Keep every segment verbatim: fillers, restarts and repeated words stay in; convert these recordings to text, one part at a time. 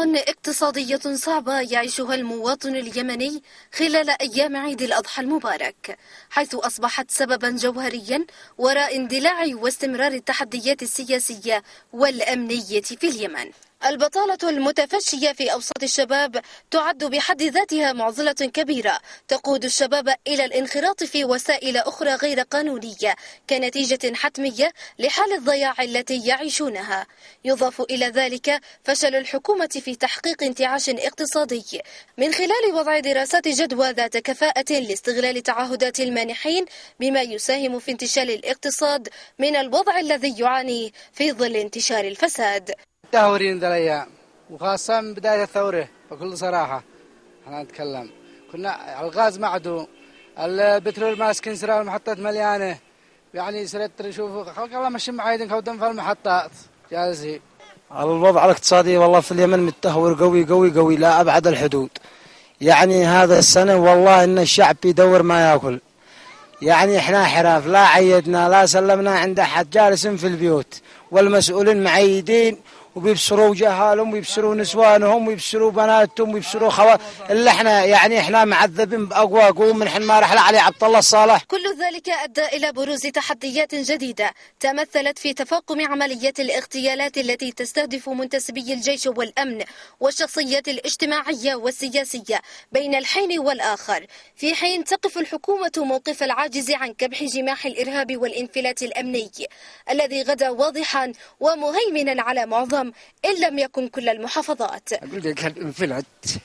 اقتصادية صعبة يعيشها المواطن اليمني خلال أيام عيد الأضحى المبارك، حيث أصبحت سببا جوهريا وراء اندلاع واستمرار التحديات السياسية والأمنية في اليمن. البطالة المتفشية في أوساط الشباب تعد بحد ذاتها معضلة كبيرة تقود الشباب إلى الانخراط في وسائل أخرى غير قانونية كنتيجة حتمية لحال الضياع التي يعيشونها. يضاف إلى ذلك فشل الحكومة في تحقيق انتعاش اقتصادي من خلال وضع دراسات جدوى ذات كفاءة لاستغلال تعهدات المانحين، بما يساهم في انتشال الاقتصاد من الوضع الذي يعانيه في ظل انتشار الفساد. تهورين ذا الأيام وخاصة من بداية الثورة، بكل صراحة احنا نتكلم كنا الغاز معدوم، البترول ماسكين سرا، المحطات مليانة، يعني سرت نشوفوا خلق الله ماشي معايدين كودن في المحطات جالسين. الوضع الاقتصادي والله في اليمن متدهور قوي قوي قوي لا أبعد الحدود. يعني هذا السنة والله إن الشعب بيدور ما يأكل، يعني احنا حراف لا عيدنا لا سلمنا عند أحد، جالسين في البيوت والمسؤولين معيدين وبيبصروا جهالهم ويبصروا نسوانهم ويبصروا بناتهم ويبصروا خوا اللي احنا يعني احنا معذبين باقوى قوم من حين ما رحل علي عبد الله الصالح. كل ذلك ادى الى بروز تحديات جديده تمثلت في تفاقم عمليات الاغتيالات التي تستهدف منتسبي الجيش والامن والشخصيات الاجتماعيه والسياسيه بين الحين والاخر، في حين تقف الحكومه موقف العاجز عن كبح جماح الارهاب والانفلات الامني الذي غدا واضحا ومهيمنا على معظم إن لم يكن كل المحافظات. أقول لك الانفلات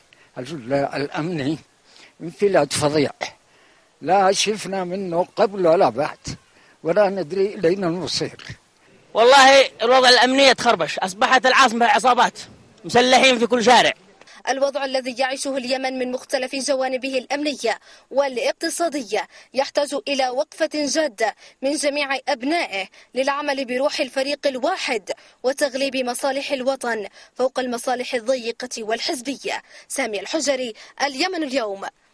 الأمني انفلات فظيع لا شفنا منه قبل ولا بعد ولا ندري لين المصير. والله الوضع الأمني تخربش، أصبحت العاصمة عصابات مسلحين في كل شارع. الوضع الذي يعيشه اليمن من مختلف جوانبه الأمنية والاقتصادية يحتاج إلى وقفة جادة من جميع أبنائه للعمل بروح الفريق الواحد وتغليب مصالح الوطن فوق المصالح الضيقة والحزبية. سامي الحجري، اليمن اليوم.